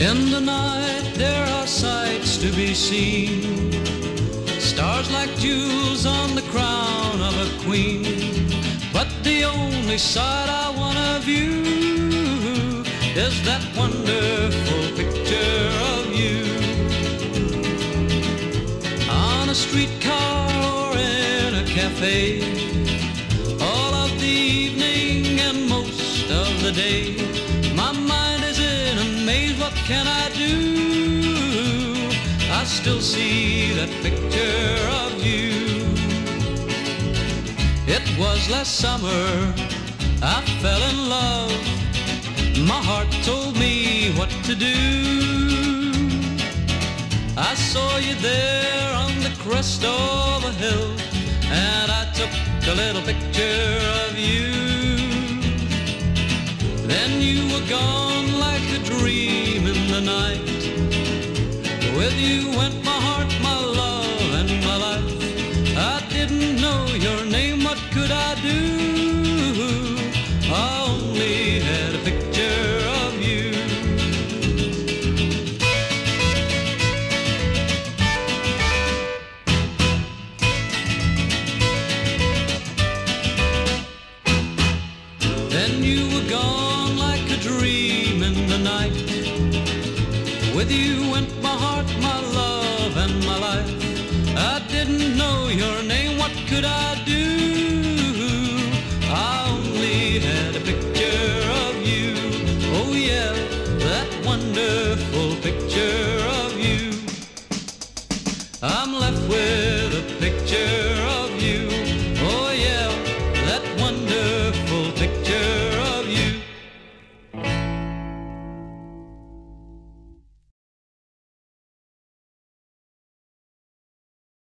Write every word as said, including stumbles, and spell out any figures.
In the night there are sights to be seen, stars like jewels on the crown of a queen. But the only sight I wanna view is that wonderful picture of you. On a streetcar or in a cafe, all of the evening and most of the day, my mind is in a maze. What can I do? I still see that picture of you. It was last summer I fell in love. My heart told me what to do. I saw you there on the crest of a hill, and I took a little picture of you. Then you were gone like a dream in the night. With you went my heart, my love, and my life. I didn't know your name, what could I do? I only had a picture of you. Then you were gone like a dream in the night. With you went my heart, my love, and my life. I didn't know your name, what could I